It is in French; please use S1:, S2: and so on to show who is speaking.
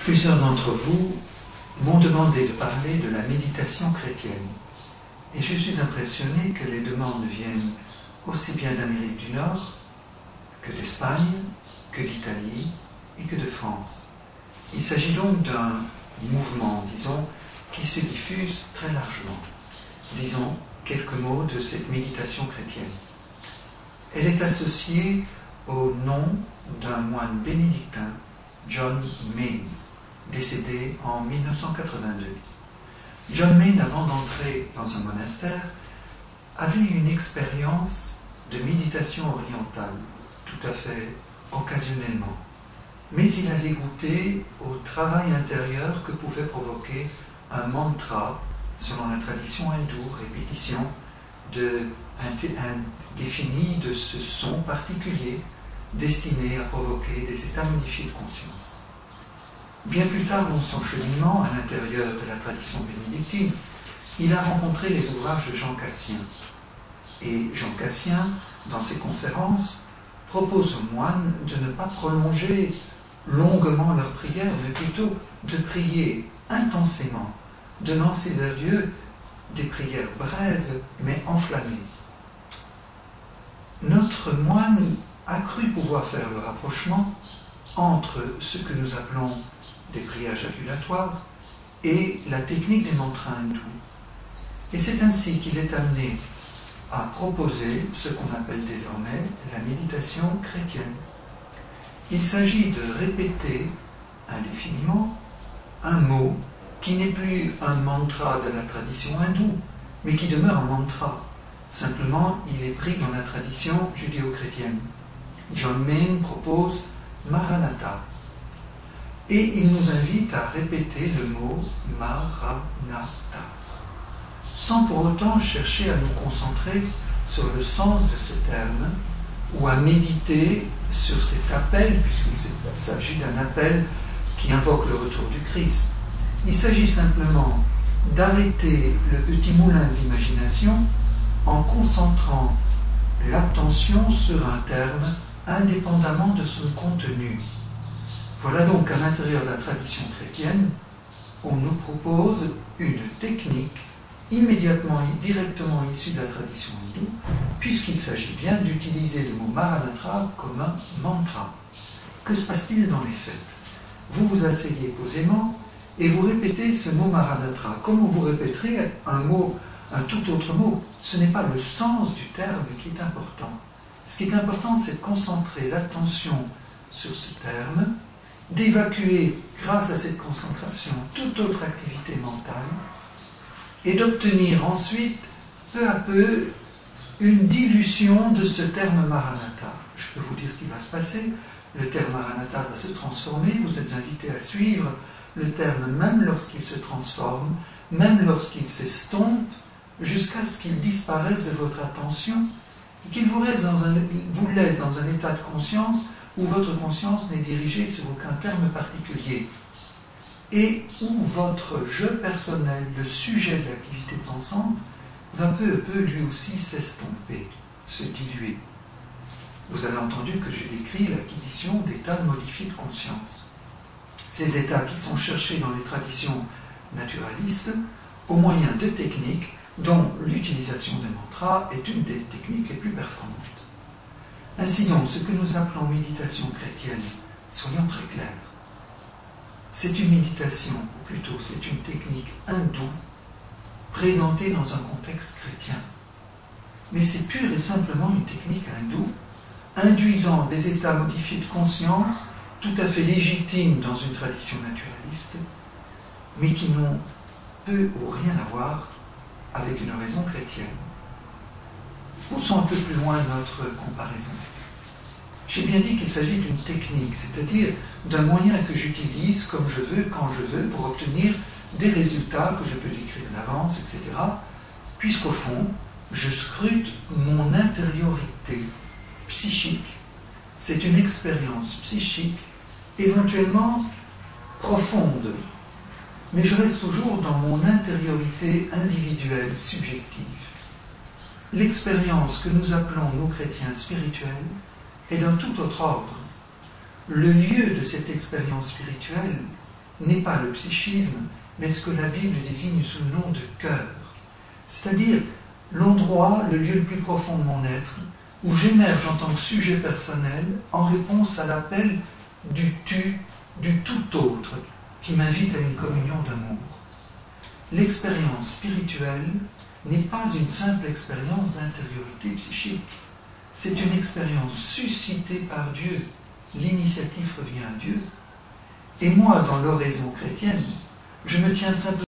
S1: Plusieurs d'entre vous m'ont demandé de parler de la méditation chrétienne. Et je suis impressionné que les demandes viennent aussi bien d'Amérique du Nord que d'Espagne, que d'Italie et que de France. Il s'agit donc d'un mouvement, disons, qui se diffuse très largement. Disons quelques mots de cette méditation chrétienne. Elle est associée au nom d'un moine bénédictin, John Main, décédé en 1982. John Main, avant d'entrer dans un monastère, avait une expérience de méditation orientale, tout à fait occasionnellement. Mais il avait goûté au travail intérieur que pouvait provoquer un mantra, selon la tradition hindoue, répétition définie de ce son particulier destiné à provoquer des états modifiés de conscience. Bien plus tard dans son cheminement à l'intérieur de la tradition bénédictine, il a rencontré les ouvrages de Jean Cassien. Et Jean Cassien, dans ses conférences, propose aux moines de ne pas prolonger longuement leur prière, mais plutôt de prier intensément, de lancer vers Dieu des prières brèves mais enflammées. Notre moine a cru pouvoir faire le rapprochement entre ce que nous appelons des prières jaculatoires et la technique des mantras hindous. Et c'est ainsi qu'il est amené à proposer ce qu'on appelle désormais la méditation chrétienne. Il s'agit de répéter indéfiniment un mot qui n'est plus un mantra de la tradition hindoue, mais qui demeure un mantra. Simplement, il est pris dans la tradition judéo-chrétienne. John Main propose Maranatha. Et il nous invite à répéter le mot Maranatha, sans pour autant chercher à nous concentrer sur le sens de ce terme, ou à méditer sur cet appel, puisqu'il s'agit d'un appel qui invoque le retour du Christ. Il s'agit simplement d'arrêter le petit moulin de l'imagination en concentrant l'attention sur un terme indépendamment de son contenu. Voilà donc à l'intérieur de la tradition chrétienne, on nous propose une technique directement issue de la tradition hindoue, puisqu'il s'agit bien d'utiliser le mot Maranatha comme un mantra. Que se passe-t-il dans les faits? Vous vous asseyez posément et vous répétez ce mot Maranatha, comme vous répéterez un tout autre mot. Ce n'est pas le sens du terme qui est important. Ce qui est important, c'est de concentrer l'attention sur ce terme, d'évacuer, grâce à cette concentration, toute autre activité mentale, et d'obtenir ensuite, peu à peu, une dilution de ce terme Maranatha. Je peux vous dire ce qui va se passer. Le terme Maranatha va se transformer, vous êtes invité à suivre le terme même lorsqu'il se transforme, même lorsqu'il s'estompe, jusqu'à ce qu'il disparaisse de votre attention, et qu'il vous laisse dans un état de conscience où votre conscience n'est dirigée sur aucun terme particulier, et où votre je personnel, le sujet de l'activité pensante, va peu à peu lui aussi s'estomper, se diluer. Vous avez entendu que je décris l'acquisition d'états modifiés de conscience. Ces états qui sont cherchés dans les traditions naturalistes au moyen de techniques dont l'utilisation des mantras est une des techniques les plus performantes. Ainsi donc, ce que nous appelons méditation chrétienne, soyons très clairs, c'est une méditation, ou plutôt c'est une technique hindoue présentée dans un contexte chrétien. Mais c'est pure et simplement une technique hindoue, induisant des états modifiés de conscience tout à fait légitimes dans une tradition naturaliste, mais qui n'ont peu ou rien à voir avec une raison chrétienne. Poussons un peu plus loin notre comparaison. J'ai bien dit qu'il s'agit d'une technique, c'est-à-dire d'un moyen que j'utilise comme je veux, quand je veux, pour obtenir des résultats que je peux décrire d'avance, etc., puisqu'au fond, je scrute mon intériorité psychique. C'est une expérience psychique, éventuellement profonde, mais je reste toujours dans mon intériorité individuelle, subjective. L'expérience que nous appelons, nous chrétiens spirituels, est d'un tout autre ordre. Le lieu de cette expérience spirituelle n'est pas le psychisme, mais ce que la Bible désigne sous le nom de cœur, c'est-à-dire l'endroit, le lieu le plus profond de mon être, où j'émerge en tant que sujet personnel en réponse à l'appel du tout autre, qui m'invite à une communion d'amour. L'expérience spirituelle n'est pas une simple expérience d'intériorité psychique, c'est une expérience suscitée par Dieu. L'initiative revient à Dieu. Et moi, dans l'oraison chrétienne, je me tiens simplement